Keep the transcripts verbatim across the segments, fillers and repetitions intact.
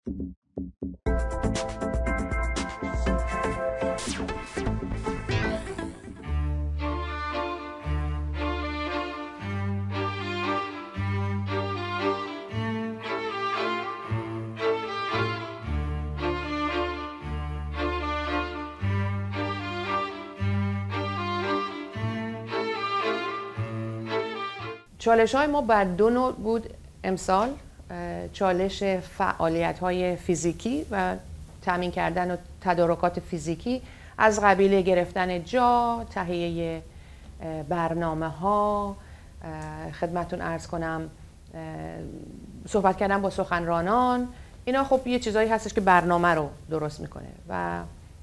چالش های ما بر دو نوع بود امسال. چالش فعالیت های فیزیکی و تامین کردن و تدارکات فیزیکی از قبیل گرفتن جا، تهیه برنامه ها، خدمتون عرض کنم صحبت کردن با سخنرانان. اینا خب یه چیزایی هستش که برنامه رو درست میکنه. و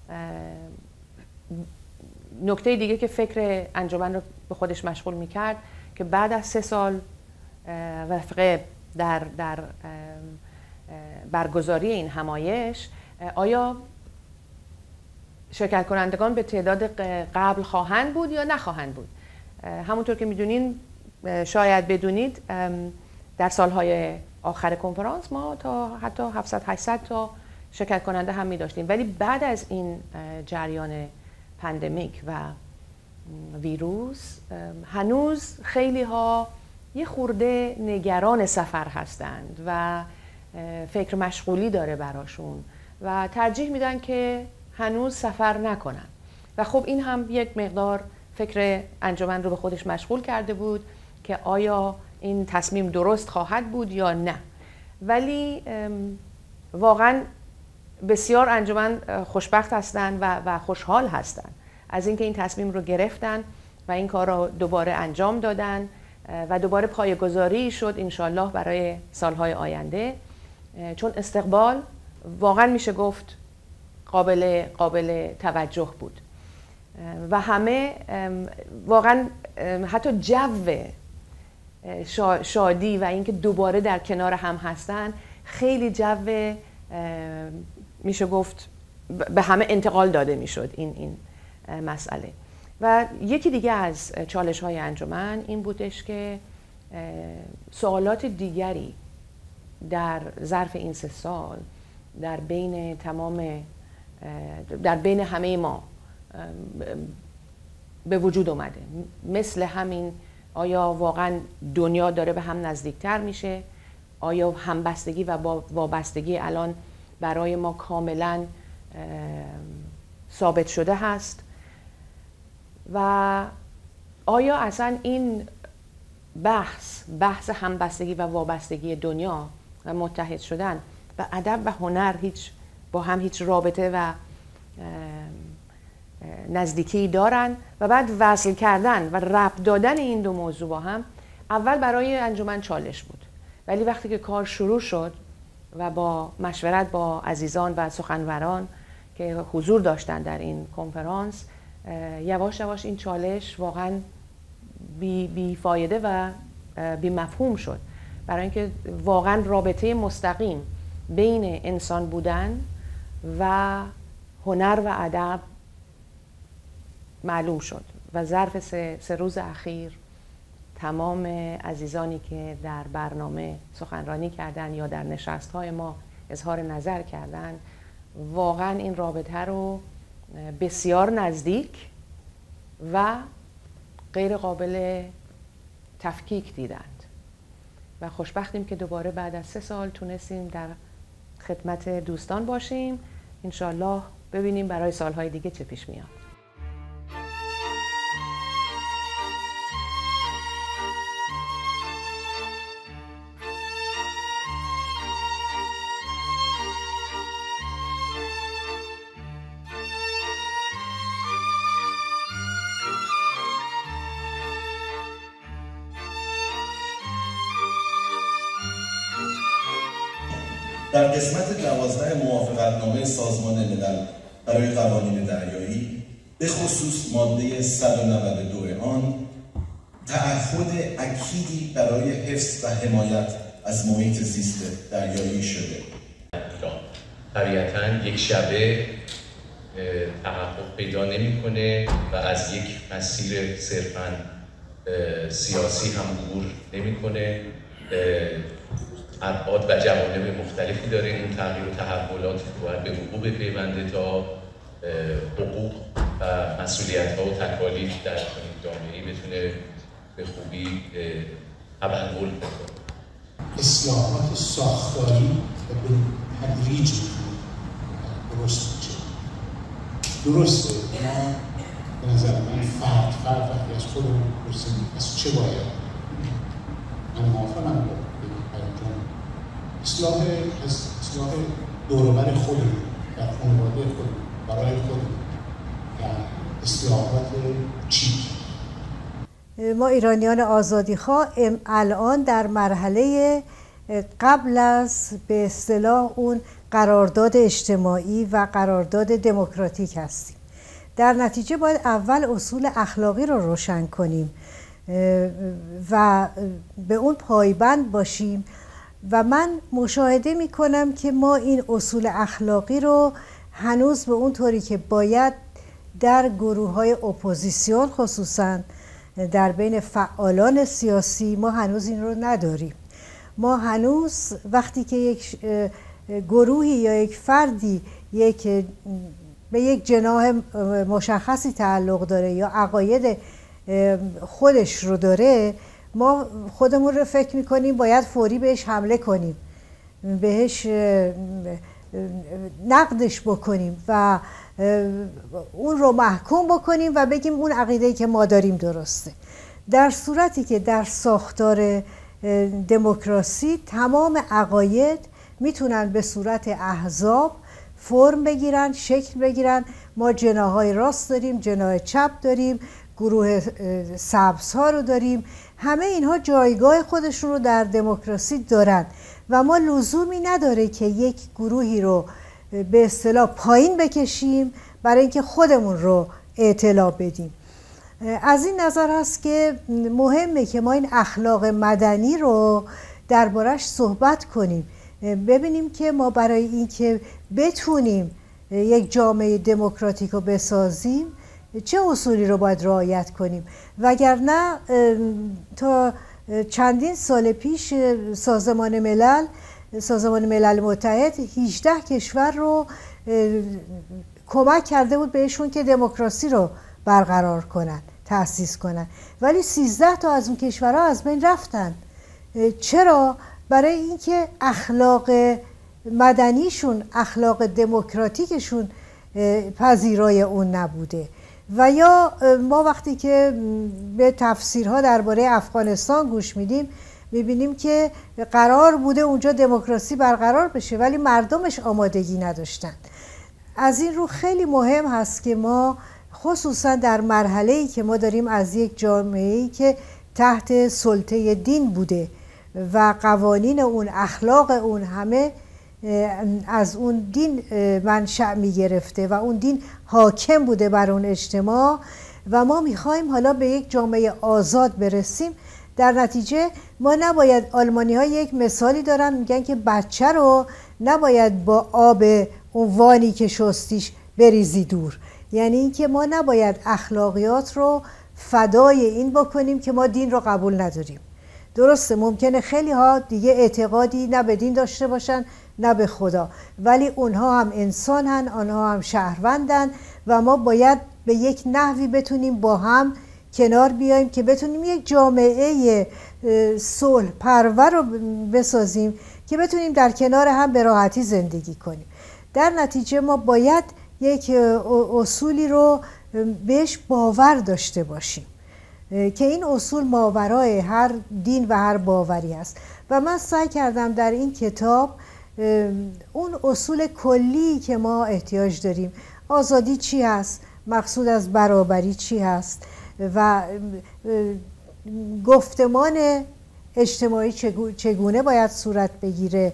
نکته دیگه که فکر انجمن رو به خودش مشغول میکرد که بعد از سه سال وفقه در, در برگزاری این همایش آیا شرکت کنندگان به تعداد قبل خواهند بود یا نخواهند بود؟ همونطور که میدونین، شاید بدونید، در سالهای آخر کنفرانس ما تا حتی هفتصد هشتصد تا شرکت کننده هم می داشتیم، ولی بعد از این جریان پندمیک و ویروس هنوز خیلی ها یه خورده نگران سفر هستند و فکر مشغولی داره براشون و ترجیح میدن که هنوز سفر نکنن. و خب این هم یک مقدار فکر انجمن رو به خودش مشغول کرده بود که آیا این تصمیم درست خواهد بود یا نه. ولی واقعا بسیار انجمن خوشبخت هستند و, و خوشحال هستند از اینکه این تصمیم رو گرفتن و این کار رو دوباره انجام دادن و دوباره پایه‌گذاری شد انشالله برای سالهای آینده، چون استقبال واقعا میشه گفت قابل قابل توجه بود و همه واقعا حتی جو شادی و اینکه دوباره در کنار هم هستن خیلی جو میشه گفت به همه انتقال داده میشد این این مسئله. و یکی دیگه از چالش های انجمن این بودش که سوالات دیگری در ظرف این سه سال در بین تمام در بین همه ما به وجود اومده، مثل همین آیا واقعا دنیا داره به هم نزدیکتر میشه؟ آیا همبستگی و وابستگی الان برای ما کاملا ثابت شده هست؟ و آیا اصلا این بحث بحث همبستگی و وابستگی دنیا و متحد شدن و ادب و هنر هیچ با هم هیچ رابطه و نزدیکی دارن؟ و بعد وصل کردن و ربط دادن این دو موضوع با هم اول برای انجمن چالش بود، ولی وقتی که کار شروع شد و با مشورت با عزیزان و سخنوران که حضور داشتن در این کنفرانس، یواش یواش این چالش واقعا بی, بی فایده و بی مفهوم شد، برای اینکه واقعا رابطه مستقیم بین انسان بودن و هنر و ادب معلوم شد. و ظرف سه, سه روز اخیر تمام عزیزانی که در برنامه سخنرانی کردن یا در نشست‌های ما اظهار نظر کردن واقعا این رابطه رو بسیار نزدیک و غیر قابل تفکیک دیدند و خوشبختیم که دوباره بعد از سه سال تونستیم در خدمت دوستان باشیم. انشالله ببینیم برای سالهای دیگه چه پیش میاد. در قسمت دوازده موافقتنامه سازمان ملل برای قوانین دریایی به خصوص ماده صد و نود و دو آن تعهد اکیدی برای حفظ و حمایت از محیط زیست دریایی شده. طبیعتاً یک شبه تحقق پیدا نمی‌کنه و از یک مسیر صرفاً سیاسی هم عبور نمی‌کنه. ابعاد و جوانب مختلفی داره. این تغییر و تحولات باید به حقوق بپیونده تا حقوق و مسئولیت‌ها و تکالیف در چنین جامعه‌ای بتونه به خوبی تبلور بکنه. اصلاحات ساختاری و به تدریج درست میشه. درسته ما به نظر من فرد فرد وقتی از خودمون بپرسیم از چه باید، من موافقم با پیام‌جان اصلاح از اصلاح دور و بر خودمون، در خانواده خودمون، برای خودمون و اصلاحات چی؟ ما ایرانیان آزادیخواه الان در مرحله قبل از به اصطلاح اون قرارداد اجتماعی و قرارداد دموکراتیک هستیم. در نتیجه باید اول اصول اخلاقی رو روشن کنیم و به اون پایبند باشیم و من مشاهده می کنم که ما این اصول اخلاقی رو هنوز به اون طوری که باید در گروه های اپوزیسیون خصوصاً در بین فعالان سیاسی ما هنوز این رو نداریم. ما هنوز وقتی که یک گروهی یا یک فردی یک به یک جناح مشخصی تعلق داره یا عقاید خودش رو داره، ما خودمون رو فکر میکنیم باید فوری بهش حمله کنیم، بهش نقدش بکنیم و اون رو محکوم بکنیم و بگیم اون عقیده‌ای که ما داریم درسته. در صورتی که در ساختار دموکراسی تمام عقاید میتونن به صورت احزاب فرم بگیرن، شکل بگیرن. ما جناح‌های راست داریم، جناح چپ داریم، گروه سبزها رو داریم. همه اینها جایگاه خودشون رو در دموکراسی دارن و ما لزومی نداره که یک گروهی رو به اصطلاح پایین بکشیم برای اینکه خودمون رو اطلاع بدیم. از این نظر هست که مهمه که ما این اخلاق مدنی رو دربارش صحبت کنیم، ببینیم که ما برای اینکه بتونیم یک جامعه دموکراتیک رو بسازیم چه اصولی رو باید رعایت کنیم. وگرنه تا چندین سال پیش سازمان ملل سازمان ملل متحد هجده کشور رو کمک کرده بود بهشون که دموکراسی رو برقرار کنن، تأسیس کنن، ولی سیزده تا از اون کشورها از بین رفتن. چرا؟ برای اینکه اخلاق مدنیشون، اخلاق دموکراتیکشون پذیرای اون نبوده. و یا ما وقتی که به تفسیرها درباره افغانستان گوش میدیم میبینیم که قرار بوده اونجا دموکراسی برقرار بشه ولی مردمش آمادگی نداشتن. از این رو خیلی مهم هست که ما خصوصا در مرحله‌ای که ما داریم از یک جامعه‌ای که تحت سلطه دین بوده و قوانین اون، اخلاق اون همه از اون دین منشأ می گرفته و اون دین حاکم بوده بر اون اجتماع و ما میخوایم حالا به یک جامعه آزاد برسیم. در نتیجه ما نباید، آلمانی ها یک مثالی دارن میگن که بچه رو نباید با آب اون وانی که شستیش بریزی دور، یعنی اینکه ما نباید اخلاقیات رو فدای این بکنیم که ما دین رو قبول نداریم. درسته ممکنه خیلی ها دیگه اعتقادی نه به دین داشته باشن نه به خدا، ولی اونها هم انسان هن، آنها هم شهروندن و ما باید به یک نحوی بتونیم با هم کنار بیاییم که بتونیم یک جامعه صلح پرور رو بسازیم که بتونیم در کنار هم به راحتی زندگی کنیم. در نتیجه ما باید یک اصولی رو بهش باور داشته باشیم که این اصول ماورای هر دین و هر باوری است و من سعی کردم در این کتاب اون اصول کلی که ما احتیاج داریم، آزادی چی هست، مقصود از برابری چی هست و گفتمان اجتماعی چگونه باید صورت بگیره،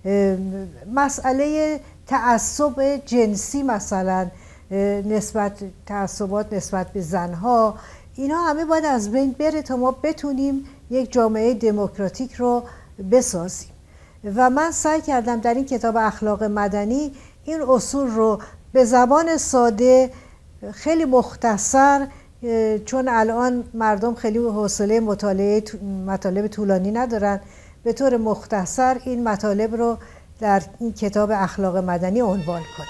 مسئله تعصب جنسی مثلا نسبت تعصبات نسبت به زنها، اینا همه باید از بین بره تا ما بتونیم یک جامعه دموکراتیک رو بسازیم. و من سعی کردم در این کتاب اخلاق مدنی این اصول رو به زبان ساده خیلی مختصر، چون الان مردم خیلی حوصله مطالعه مطالب طولانی ندارن، به طور مختصر این مطالب رو در این کتاب اخلاق مدنی عنوان کنم.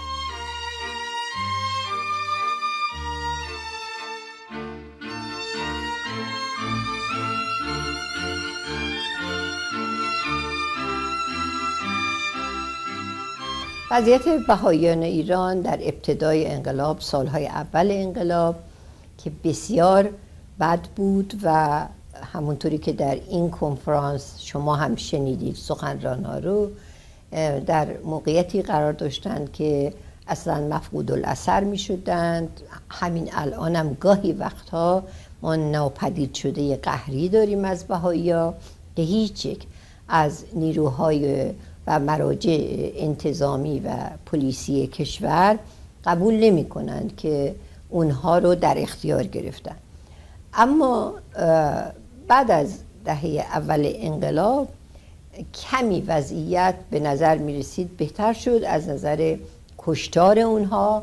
وضعیت بهائیان ایران در ابتدای انقلاب، سالهای اول انقلاب که بسیار بد بود و همونطوری که در این کنفرانس شما هم شنیدید سخنران ها رو، در موقعیتی قرار داشتند که اصلا مفقود الاثر می شدند. همین الان هم گاهی وقتها ما ناپدید شده قهری داریم از بهائی‌ها که هیچ یک از نیروهای و مراجع انتظامی و پلیسی کشور قبول نمی کنند که اونها رو در اختیار گرفتن. اما بعد از دهه اول انقلاب کمی وضعیت به نظر می رسید بهتر شد. از نظر کشتار اونها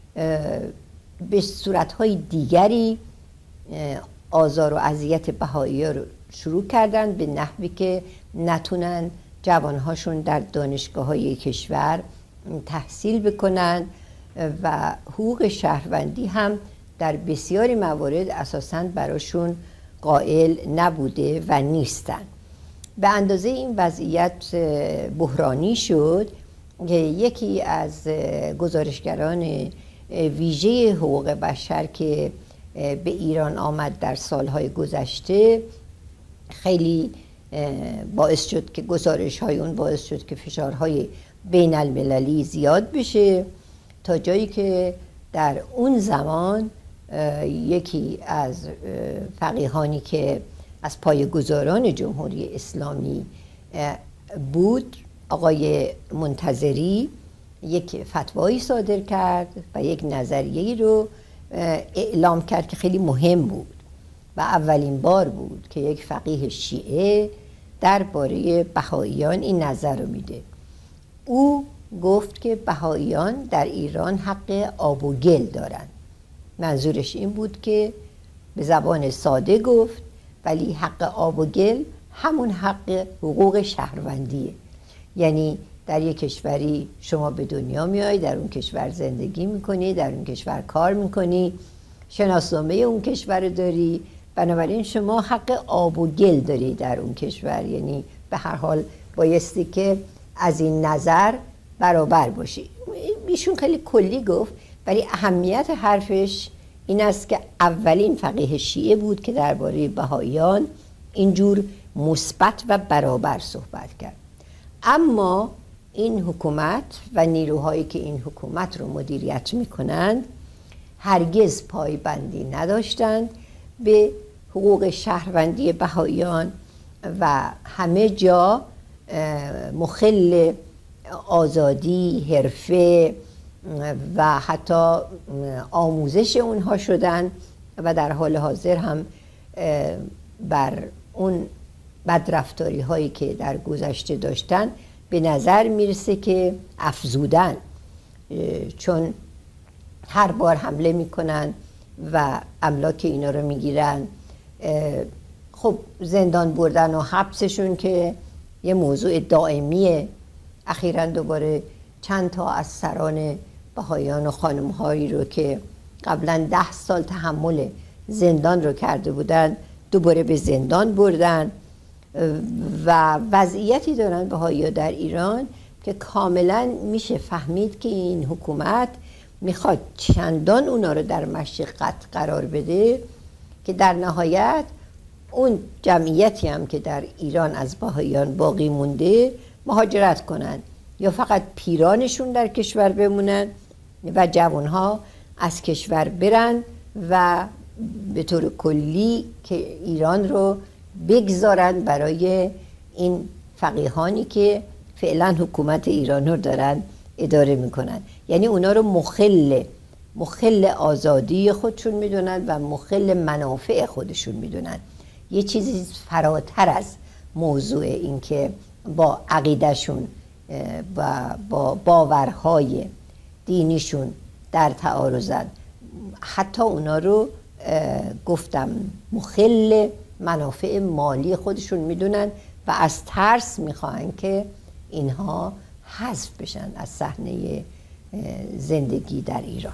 به صورتهای دیگری آزار و اذیت بهائی‌ها رو شروع کردن، به نحوی که نتونن جوانهاشون در دانشگاه‌های کشور تحصیل بکنن و حقوق شهروندی هم در بسیاری موارد اساساً براشون قائل نبوده و نیستن. به اندازه این وضعیت بحرانی شد که یکی از گزارشگران ویژه حقوق بشر که به ایران آمد در سالهای گذشته خیلی باعث شد که گزارش های اون باعث شد که فشارهای بین المللی زیاد بشه، تا جایی که در اون زمان یکی از فقیهانی که از پایه‌گذاران جمهوری اسلامی بود، آقای منتظری، یک فتوایی صادر کرد و یک نظریه‌ای رو اعلام کرد که خیلی مهم بود و اولین بار بود که یک فقیه شیعه درباره بهائیان این نظر رو میده. او گفت که بهائیان در ایران حق آب و گل دارند. منظورش این بود که به زبان ساده گفت ولی حق آب و گل همون حق حقوق شهروندیه. یعنی در یک کشوری شما به دنیا میای، در اون کشور زندگی میکنی، در اون کشور کار میکنی، شناسنامه اون کشور رو داری، بنابراین شما حق آب و گل داری در اون کشور. یعنی به هر حال بایستی که از این نظر برابر باشی. ایشون خیلی کلی گفت ولی اهمیت حرفش این است که اولین فقیه شیعه بود که درباره بهائیان اینجور مثبت و برابر صحبت کرد. اما این حکومت و نیروهایی که این حکومت رو مدیریت میکنند هرگز پایبندی نداشتند به حقوق شهروندی بهائیان و همه جا مخل آزادی، حرفه و حتی آموزش اونها شدن و در حال حاضر هم بر اون بدرفتاری هایی که در گذشته داشتن به نظر میرسه که افزودن، چون هر بار حمله میکنن و املاک اینا رو میگیرن. خب زندان بردن و حبسشون که یه موضوع دائمیه. اخیراً دوباره چند تا از سران بهائیان و خانم‌هایی رو که قبلاً ده سال تحمل زندان رو کرده بودن دوباره به زندان بردن و وضعیتی دارن بهائی‌ها در ایران که کاملاً میشه فهمید که این حکومت میخواد چندان اونا رو در مشقت قرار بده که در نهایت اون جمعیتی هم که در ایران از بهائیان باقی مونده مهاجرت کنن یا فقط پیرانشون در کشور بمونن و جوانها از کشور برن و به طور کلی که ایران رو بگذارن برای این فقیهانی که فعلا حکومت ایران رو دارن اداره میکنن. یعنی اونا رو مخل مخل آزادی خودشون میدونن و مخل منافع خودشون میدونن. یه چیزی فراتر از موضوع این که با عقیدهشون و با باورهای دینیشون در تعارضن، حتی اونا رو گفتم مخل منافع مالی خودشون میدونن و از ترس میخواهند که اینها حذف بشن از صحنه زندگی در ایران.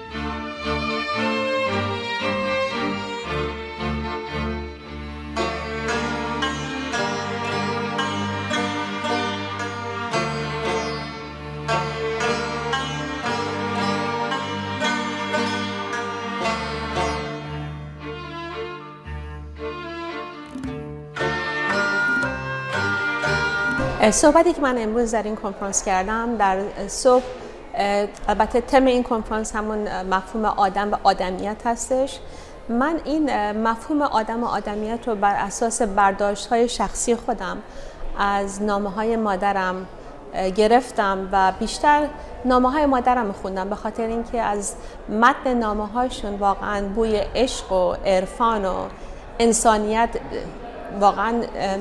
صحبتی که من امروز در این کنفرانس کردم در صبح، البته تم این کنفرانس همون مفهوم آدم و آدمیت هستش. من این مفهوم آدم و آدمیت رو بر اساس برداشت‌های شخصی خودم از نامه‌های مادرم گرفتم و بیشتر نامه‌های مادرم خوندم، به خاطر اینکه از متن نامه‌هاشون واقعاً بوی عشق و عرفان و انسانیت واقعاً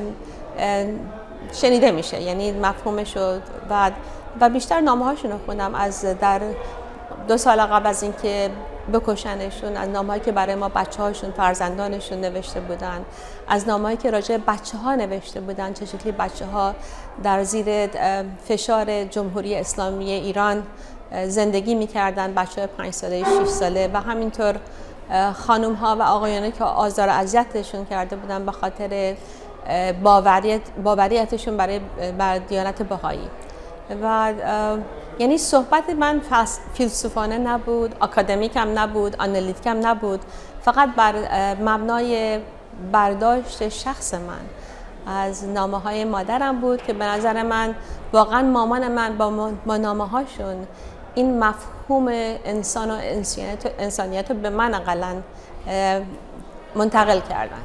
شنیده میشه، یعنی مفهومش رو و و بیشتر نامه‌هاشون رو خوندم از در دو سال قبل از اینکه بکشنشون، از نامه‌هایی که برای ما بچه‌هاشون، فرزندانشون نوشته بودن، از نامه‌هایی که راجع به بچه‌ها نوشته بودن، چه شکلی بچه‌ها در زیر فشار جمهوری اسلامی ایران زندگی می‌کردن، بچه‌های پنج ساله، شش ساله و همینطور خانم‌ها و آقایانی که آزار و اذیتشون کرده بودن به خاطر باوریت باوریتشون برای بر دیانت بهایی. و یعنی صحبت من فیلسوفانه نبود، آکادمیک هم نبود، آنالیتیک هم نبود، فقط بر مبنای برداشت شخص من از نامه های مادرم بود که به نظر من واقعا مامان من با, با نامه هاشون این مفهوم انسان و انسانیت, انسانیت رو به من اقلا منتقل کردن.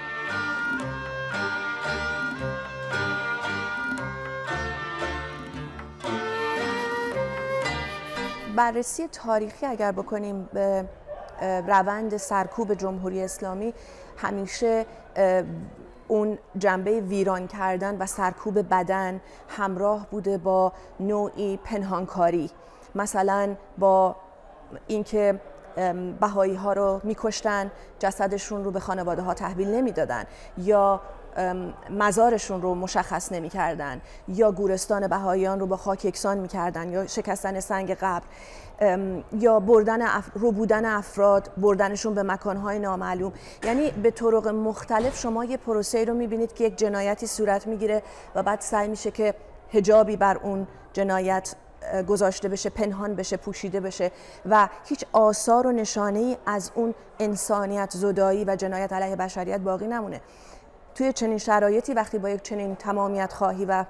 بررسی تاریخی اگر بکنیم به روند سرکوب جمهوری اسلامی، همیشه اون جنبه ویران کردن و سرکوب بدن همراه بوده با نوعی پنهانکاری، مثلا با اینکه بهایی ها رو میکشتن، جسدشون رو به خانواده ها تحویل نمیدادن، یا مزارشون رو مشخص نمی کردن، یا گورستان بهاییان رو با خاک یکسان می کردن، یا شکستن سنگ قبر، یا بردن اف... رو بودن افراد، بردنشون به مکانهای نامعلوم. یعنی به طرق مختلف شما یه پروسه رو می بینید که یک جنایتی صورت می گیره و بعد سعی میشه که حجابی بر اون جنایت گذاشته بشه، پنهان بشه، پوشیده بشه و هیچ آثار و نشانه‌ای از اون انسانیت زدایی و جنایت علیه بشریت باقی نمونه. توی چنین شرایطی وقتی با یک چنین تمامیت خواهی و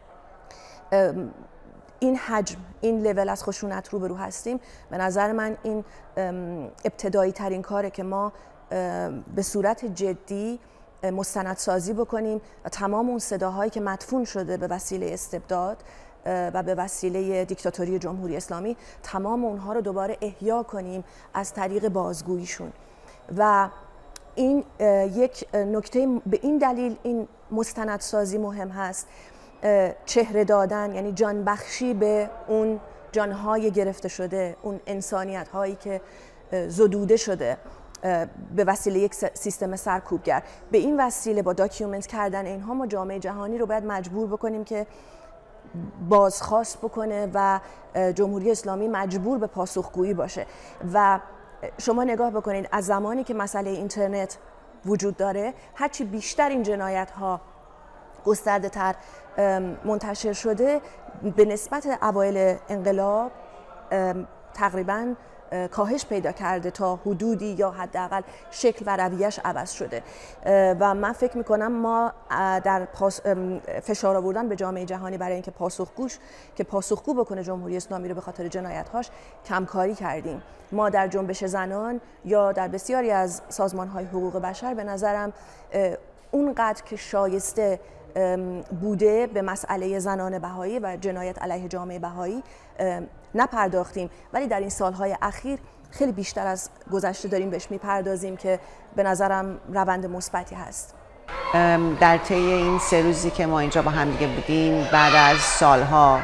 این حجم، این لول از خشونت روبرو هستیم، به نظر من این ابتدایی ترین کاره که ما به صورت جدی مستندسازی بکنیم و تمام اون صداهایی که مدفون شده به وسیله استبداد و به وسیله دیکتاتوری جمهوری اسلامی، تمام اونها رو دوباره احیا کنیم از طریق بازگوییشون. و این یک نکته، به این دلیل این مستندسازی مهم هست، چهره دادن، یعنی جان بخشی به اون جانهای گرفته شده، اون انسانیت هایی که زدوده شده به وسیله یک سیستم سرکوبگر. به این وسیله با داکیومنت کردن اینها ما جامعه جهانی رو باید مجبور بکنیم که بازخواست بکنه و جمهوری اسلامی مجبور به پاسخگویی باشه. و شما نگاه بکنید از زمانی که مسئله اینترنت وجود داره، هرچی بیشتر این جنایت ها گسترده تر منتشر شده، به نسبت اوایل انقلاب تقریباً کاهش پیدا کرده تا حدودی یا حداقل شکل و رویش عوض شده. و من فکر میکنم ما در فشار آوردن به جامعه جهانی برای اینکه پاسخگوش که پاسخگو بکنه جمهوری اسلامی رو به خاطر جنایت‌هاش کمکاری کردیم. ما در جنبش زنان یا در بسیاری از سازمان‌های حقوق بشر به نظرم اونقدر که شایسته بوده به مسئله زنان بهایی و جنایت علیه جامعه بهایی نپرداختیم، ولی در این سالهای اخیر خیلی بیشتر از گذشته داریم بهش میپردازیم که به نظرم روند مثبتی هست. در طی این سه روزی که ما اینجا با همدیگه بودیم، بعد از سالها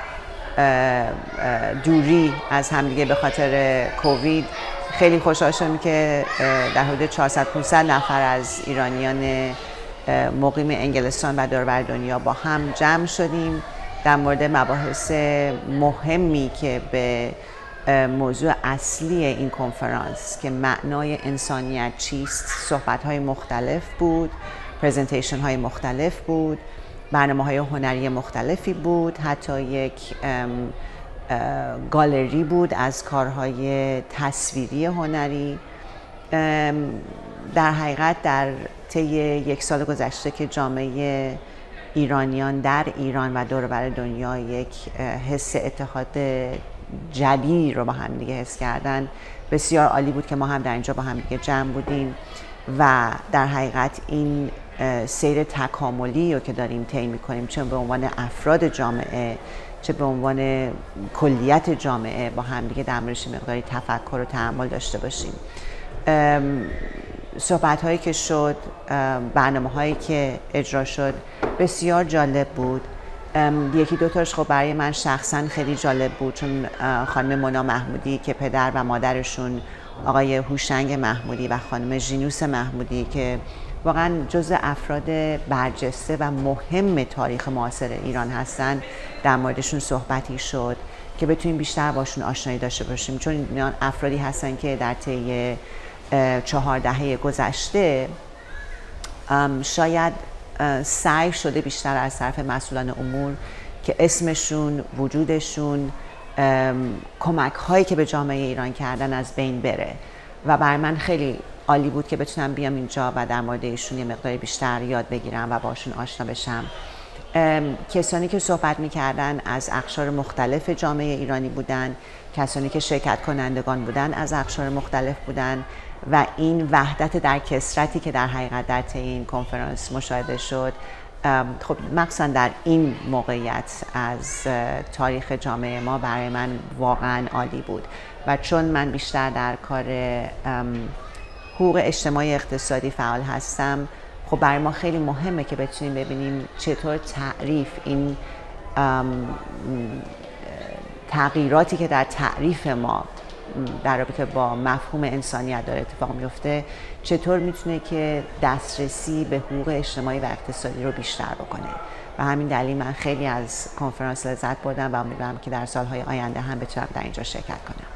دوری از همدیگه به خاطر کووید، خیلی خوشحال شدم که در حدود چهارصد پانصد نفر از ایرانیان مقیم انگلستان و دور بر دنیا با هم جمع شدیم در مورد مباحث مهمی که به موضوع اصلی این کنفرانس که معنای انسانیت چیست صحبت‌های مختلف بود، پرزنتیشن های مختلف بود، برنامه های هنری مختلفی بود، حتی یک گالری بود از کارهای تصویری هنری. در حقیقت در طی یک سال گذشته که جامعه ایرانیان در ایران و دور بر دنیا یک حس اتحاد جدی رو با هم دیگه حس کردن، بسیار عالی بود که ما هم در اینجا با هم دیگه جمع بودیم و در حقیقت این سیر تکاملی رو که داریم طی می‌کنیم، چه به عنوان افراد جامعه چه به عنوان کلیت جامعه، با هم دیگه در موردش مقداری تفکر و تأمل داشته باشیم. صحبت هایی که شد، برنامه هایی که اجرا شد بسیار جالب بود. یکی دو تاش خب برای من شخصا خیلی جالب بود، چون خانم مونا محمودی که پدر و مادرشون آقای هوشنگ محمودی و خانم ژینوس محمودی که واقعا جزء افراد برجسته و مهم تاریخ معاصر ایران هستن، در موردشون صحبتی شد که بتونیم بیشتر باشون آشنایی داشته باشیم، چون اینا افرادی هستن که در طی چهار دهه گذشته شاید سعی شده بیشتر از طرف مسئولان امور که اسمشون، وجودشون، کمک هایی که به جامعه ایران کردن از بین بره و برای من خیلی عالی بود که بتونم بیام اینجا و در مورد ایشون یه مقداری بیشتر یاد بگیرم و باشون آشنا بشم. کسانی که صحبت می‌کردن از اقشار مختلف جامعه ایرانی بودن، کسانی که شرکت کنندگان بودن از اقشار مختلف بودن و این وحدت در کثرتی که در حقیقت در طی این کنفرانس مشاهده شد، خب مخصوصا در این موقعیت از تاریخ جامعه ما برای من واقعا عالی بود و چون من بیشتر در کار حقوق اجتماعی اقتصادی فعال هستم، خب برای ما خیلی مهمه که بتونیم ببینیم چطور تعریف این تغییراتی که در تعریف ما در رابطه با مفهوم انسانیت داره اتفاق میفته، چطور میتونه که دسترسی به حقوق اجتماعی و اقتصادی رو بیشتر بکنه. و همین دلیل من خیلی از کنفرانس لذت بردم و امیدوارم که در سالهای آینده هم بتونم در اینجا شرکت کنم.